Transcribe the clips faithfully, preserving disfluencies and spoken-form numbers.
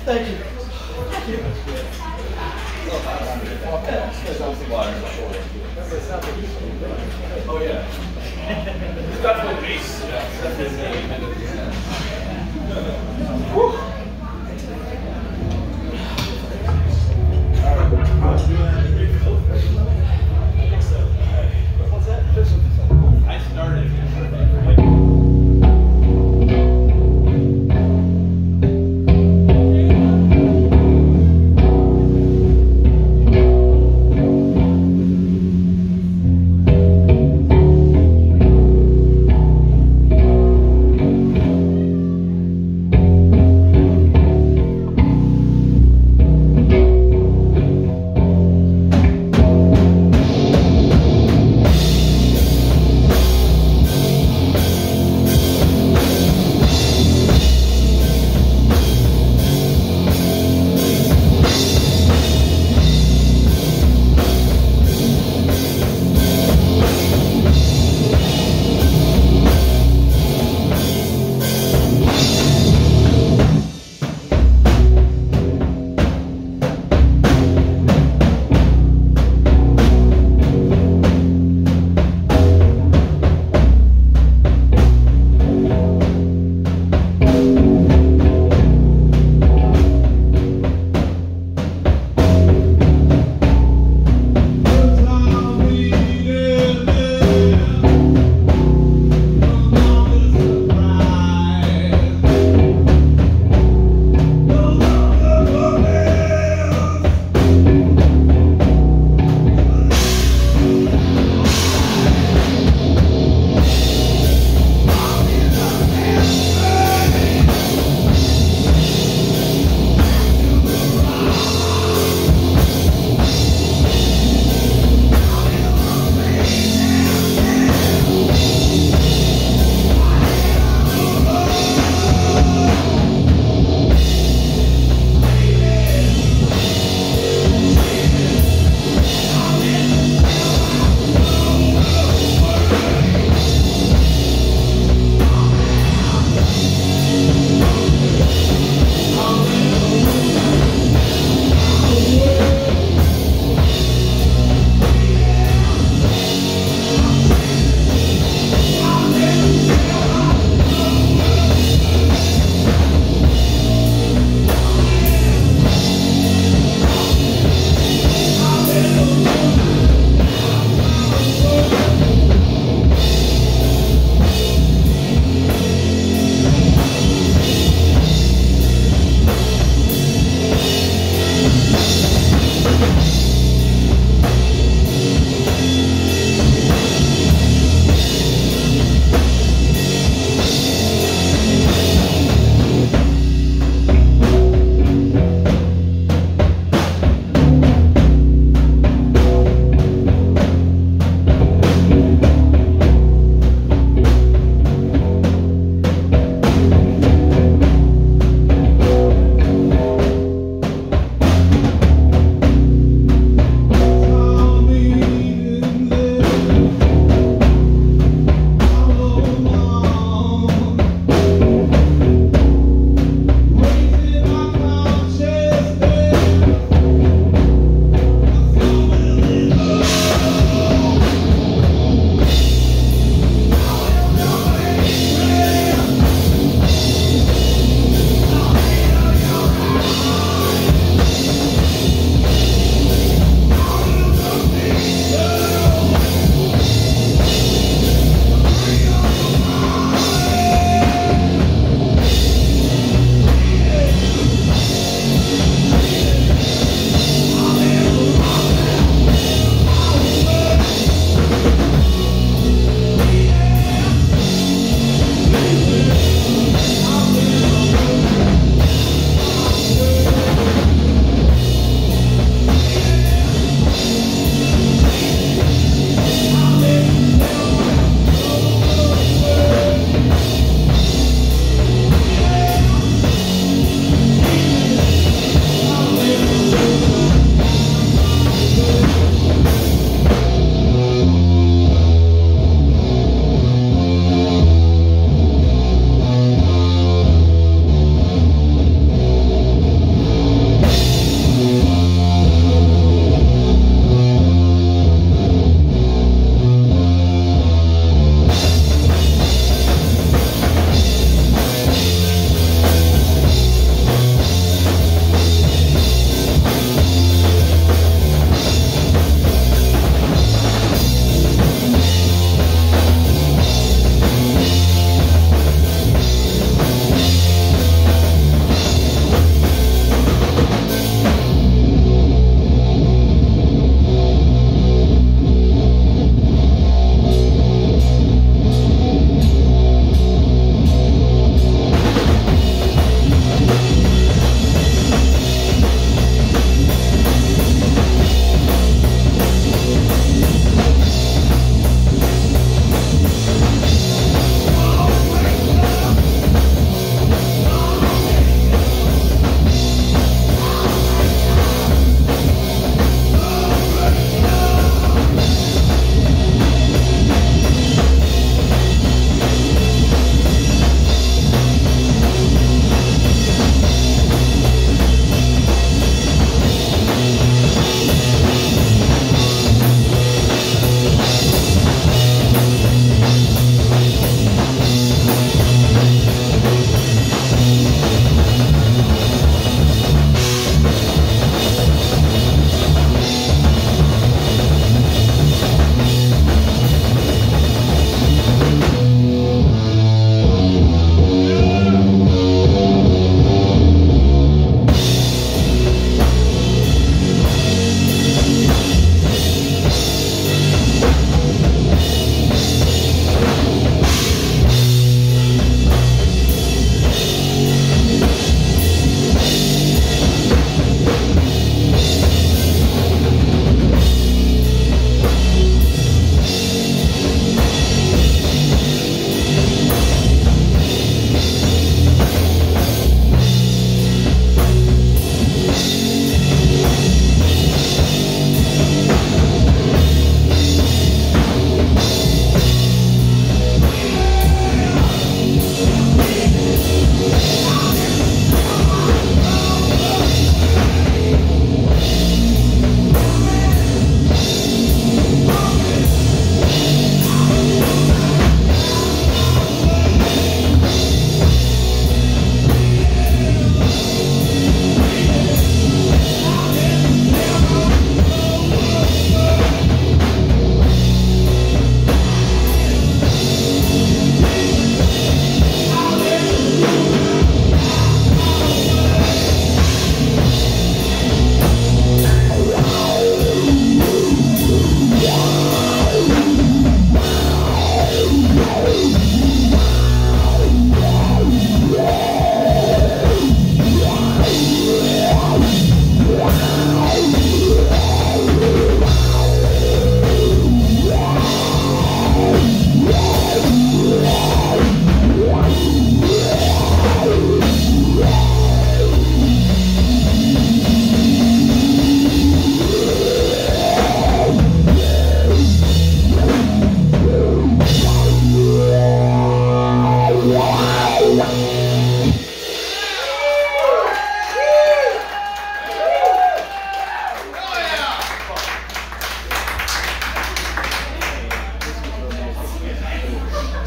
Thank you. Thank you. Oh yeah. It's definitely base. Yeah, it's definitely. I started.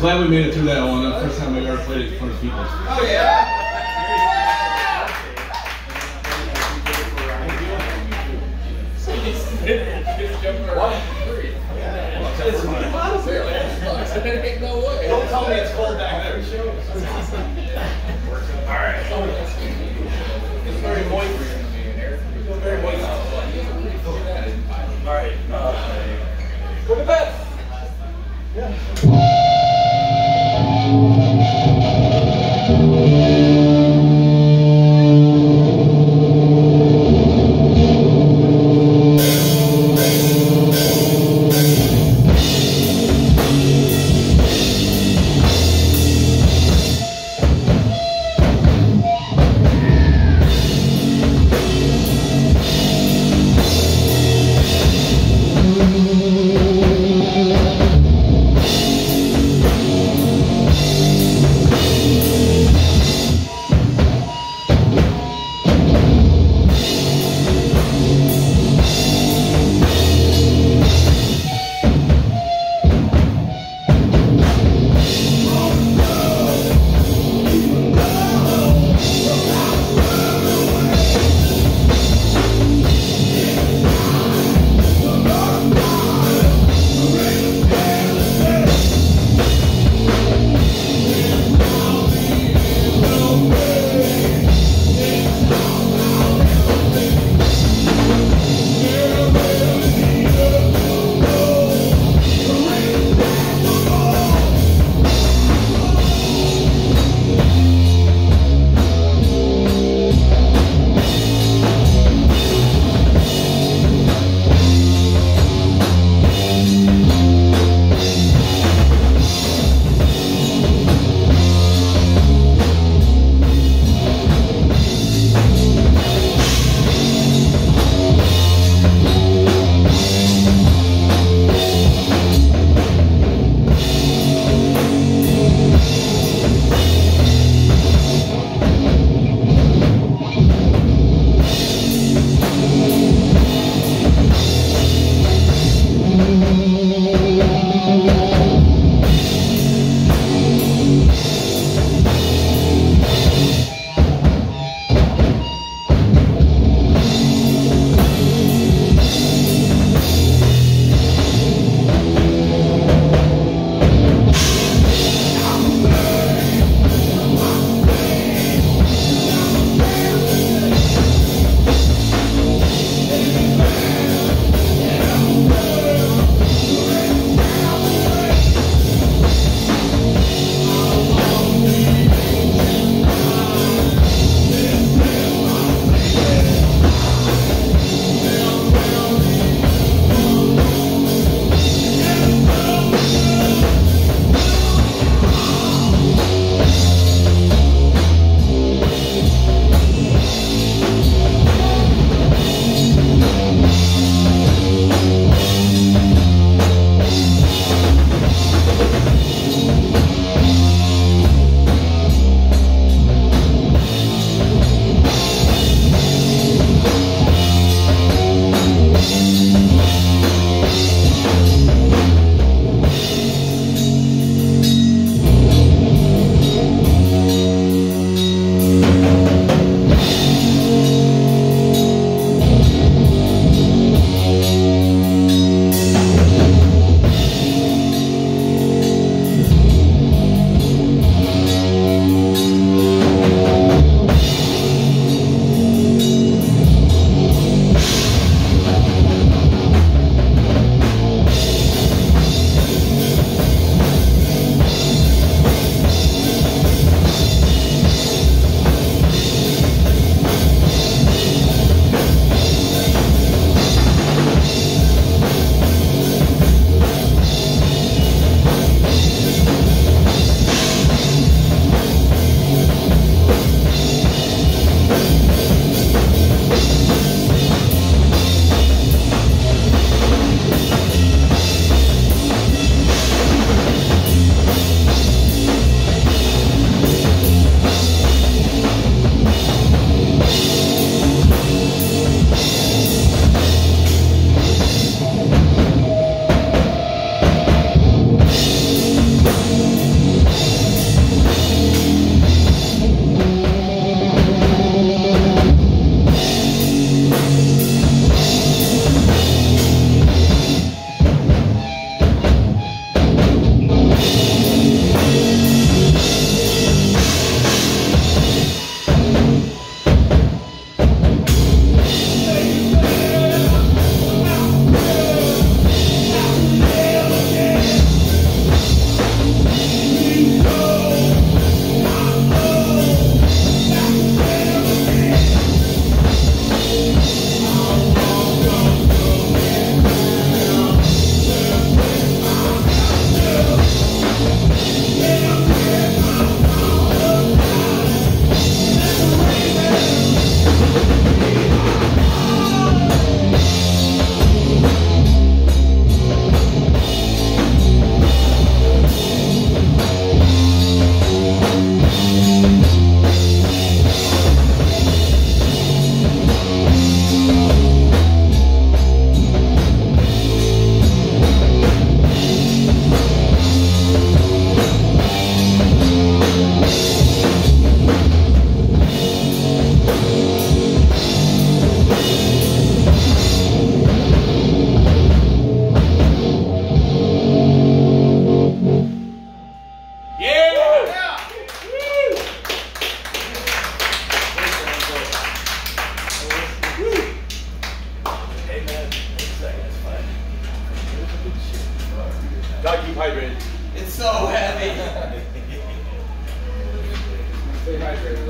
Glad we made it through that one. The first time we ever played it in front of people. Oh yeah. Ain't no way. Don't tell me it's cold back there. Alright. It's very moist. It's very moist. Alright. Uh, go to bed. Yeah.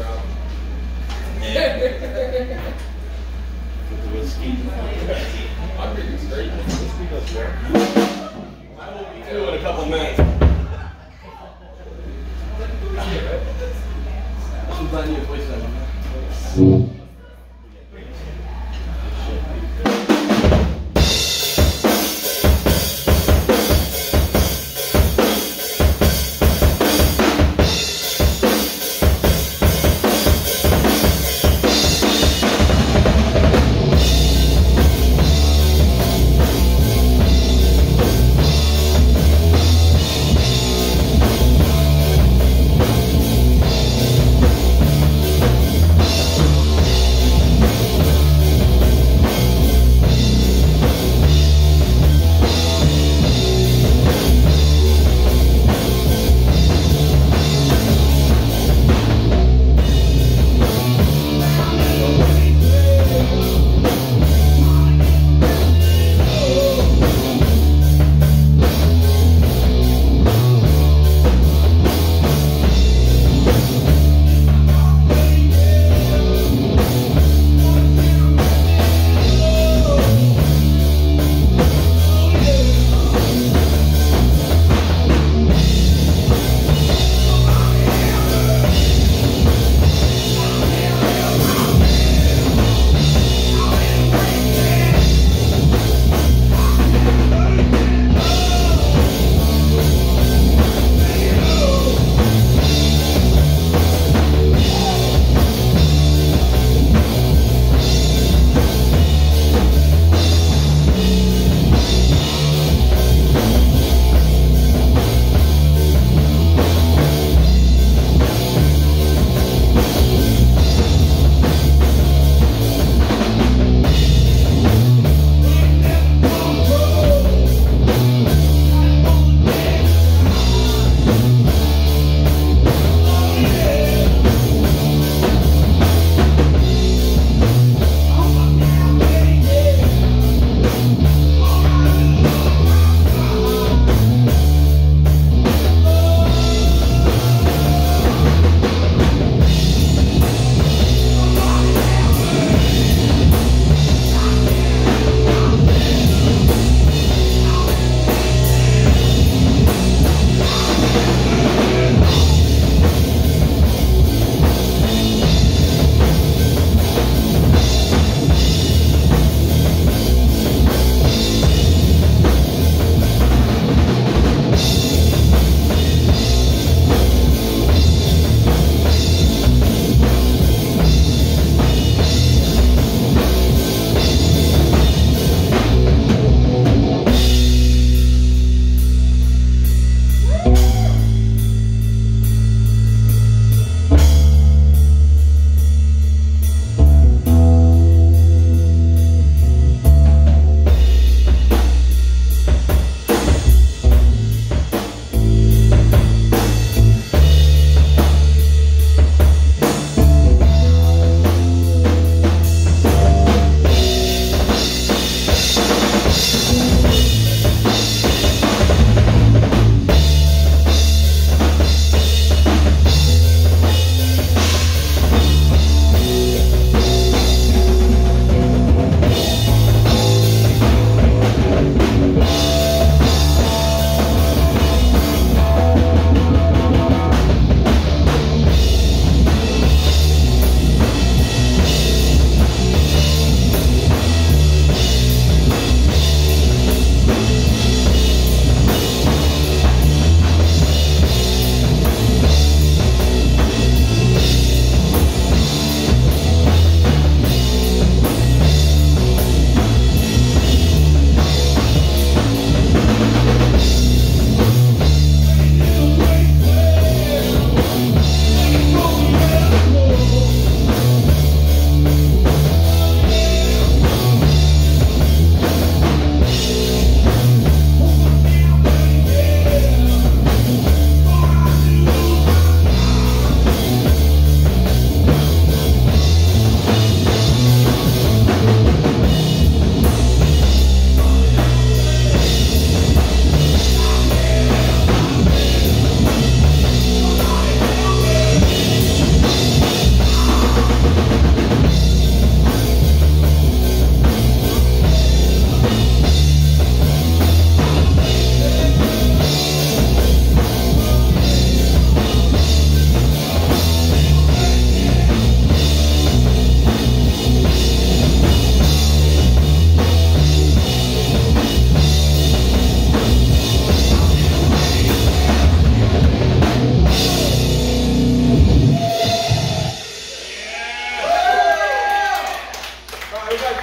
drop. Yeah. With the whiskey. I'm pretty straight. Whiskey does work. I will be two in a couple minutes. Sometimes you waste that one.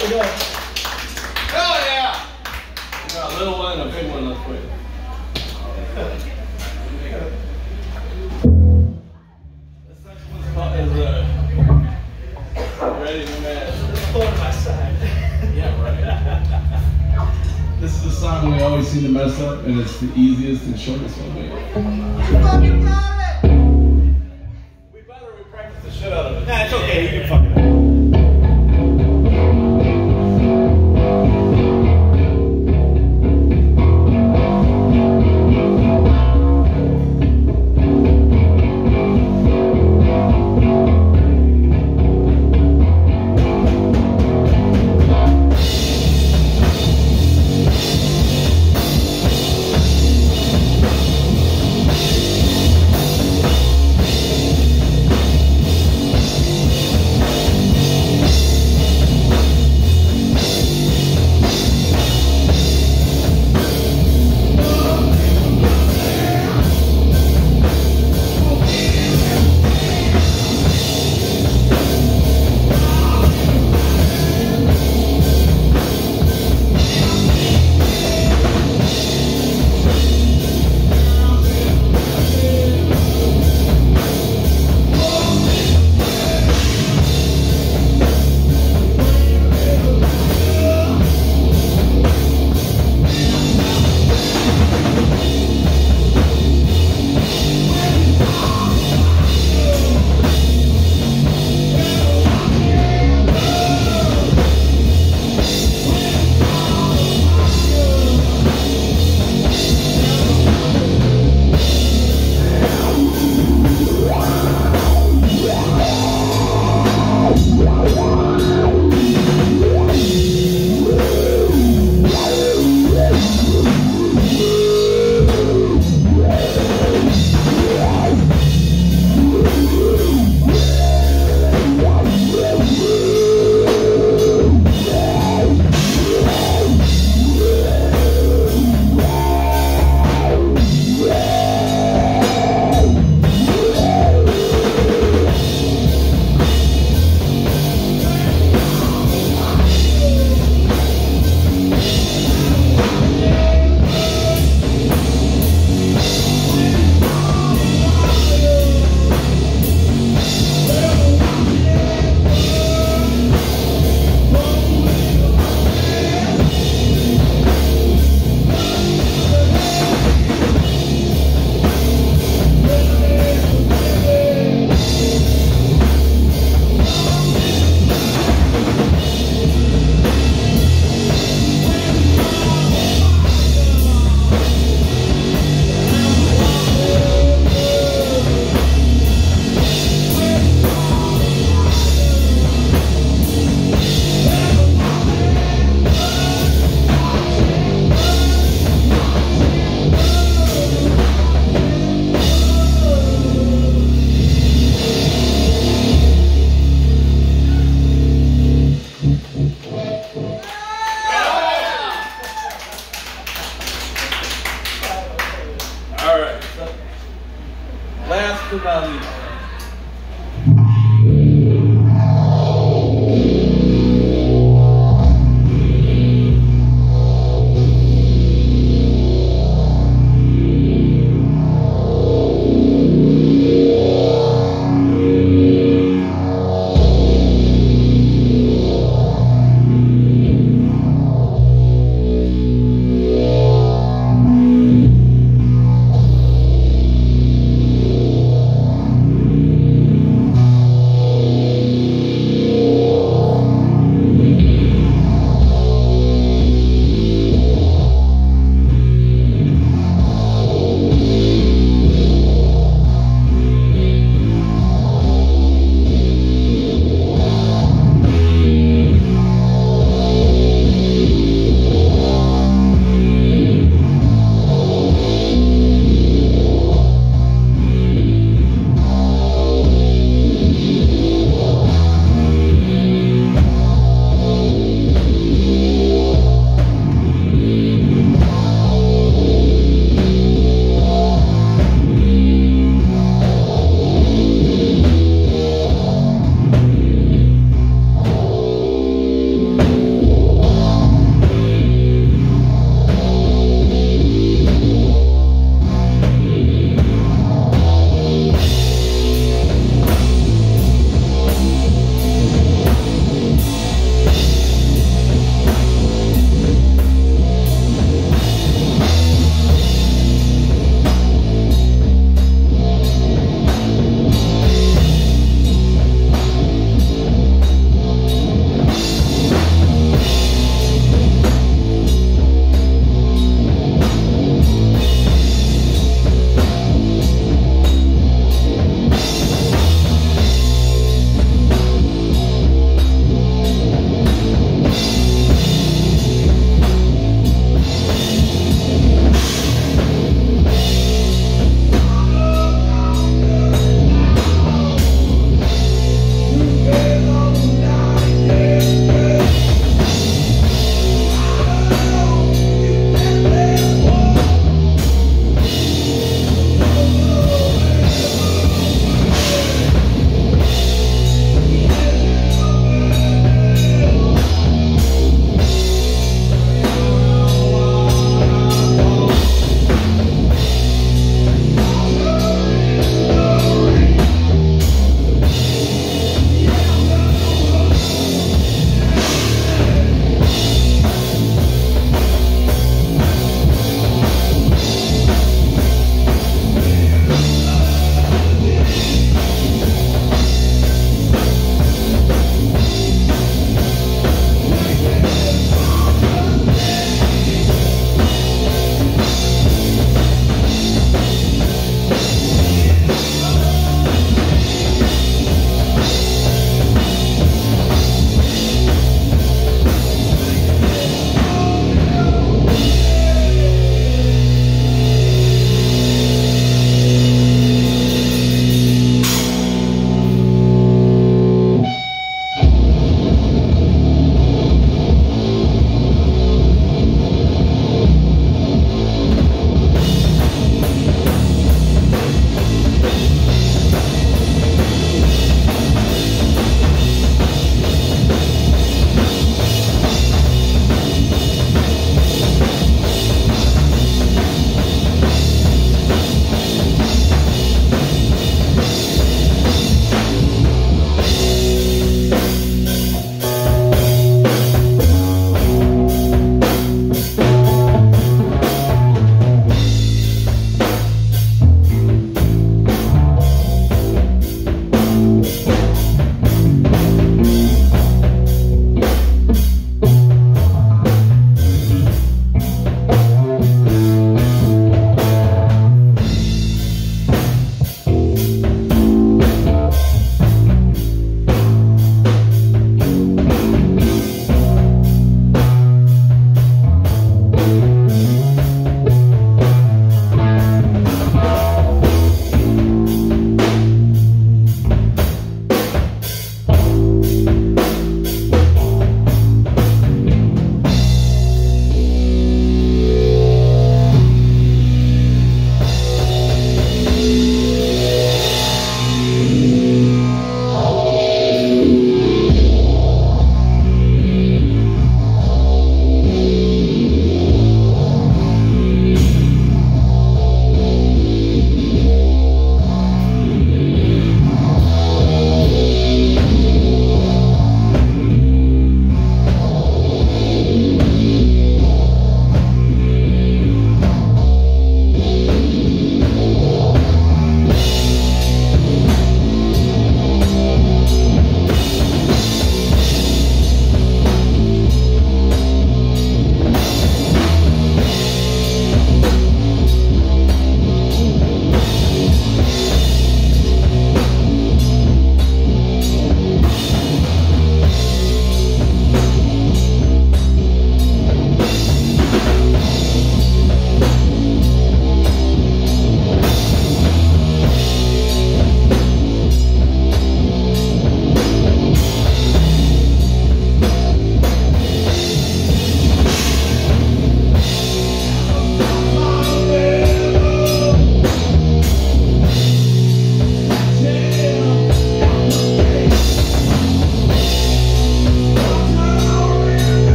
Hell yeah! We got a little one and a big one, let's quick. This next one's called is uh ready, my man. On my side. Yeah, right. This is a song we always seem to mess up, and it's the easiest and shortest one made. You fucking got it! We better we practice the shit out of it. Nah, it's okay. You can fuck it up. We'll be right back.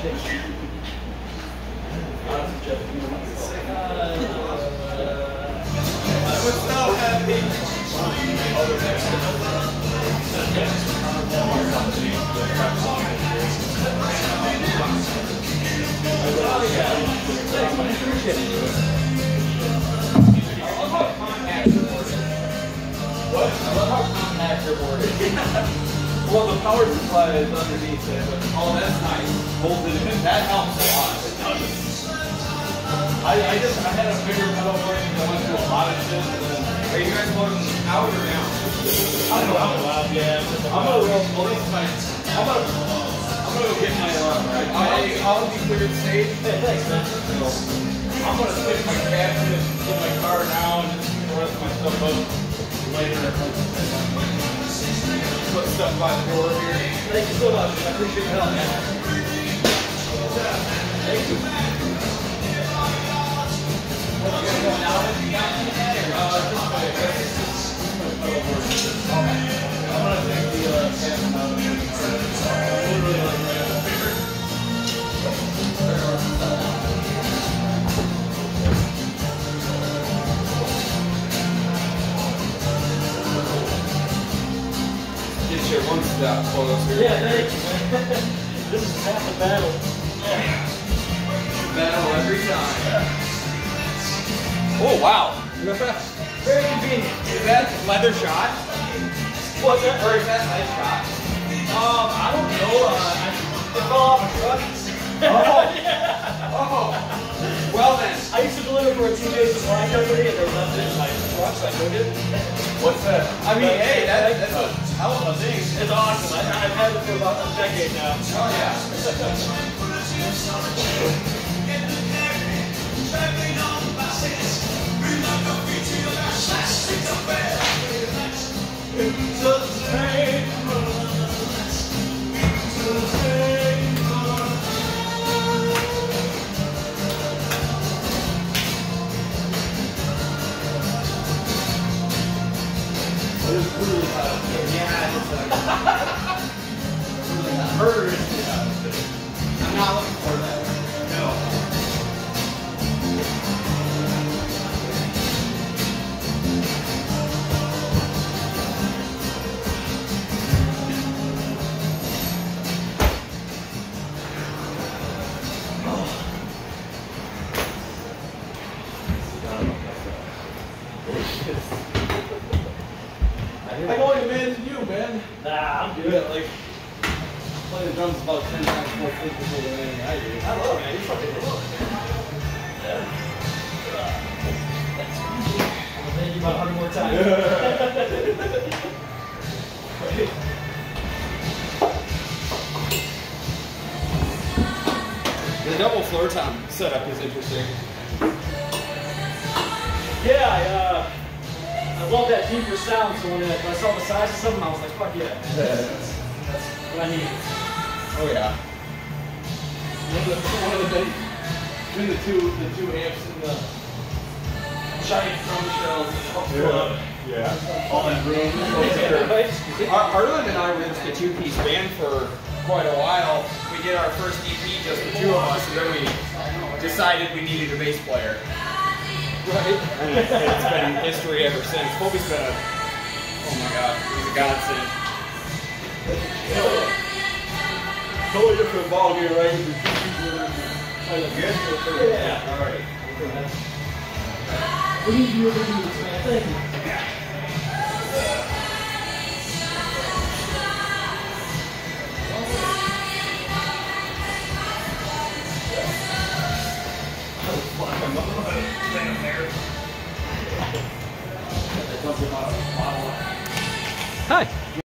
was so happy. What? I love how compact your board is. Well, the power supply is underneath it. But Oh, that's nice. bolted in. That helps a lot. I, I just I had a bigger pedal board and I went through a lot of shit. And then Are you guys loading out or down? I'm gonna wow, yeah. I'm gonna roll. Well, this is my. I'm gonna. I'm gonna go get my. Uh, I, I'll be cleared stage. Hey, thanks, man. I'm gonna stick my cabinet in my car now and just keep the rest of my stuff up later. Put stuff by the door here. Thank you so much. I appreciate your help, man. Thank you. Uh, just my, Okay. I'm gonna take the uh, cabinet out of the car. Literally like that. get you one step closer. Yeah, thank you, man. This is half the battle. Battle every time. Oh, wow. Very convenient. Is that leather shot? What's that? Or is that nice shot? Um, I don't know. Uh, I, it fell off a truck. Oh. Oh. Well then. I used to deliver for a T J supply company, and there was nothing in my truck, so I took it. What's that? I mean, hey, that, that's a hell of a thing. It's awesome. I, I've had it for about a decade now. Oh, yeah. Murder. I'm not looking for that. No. I go like a man to you, man. Nah, I'm good. Yeah, like playing the drums about ten times more frequently than anything I do. I love it, man. You fucking love it. Yeah. I'm gonna thank you about a hundred more times. The double floor tom setup is interesting. Yeah, I, uh, I love that deeper sound, so when I, when I saw the size of something, I was like, fuck yeah. That's, that's what I need. Oh yeah. One of the, one of the things, between the two, the two amps and the giant drum shells, Yeah. Yeah. all that room. Ar- Arlen and I were in the two-piece band for quite a while. We did our first E P, just the two of us, and then we decided we needed a bass player. Right. And it's been history ever since. Kobe's been a, oh my god, he's a godsend. Totally different ball game, right? Kind of good. Yeah. All right. We need you to do this, man. Thank you. Hi.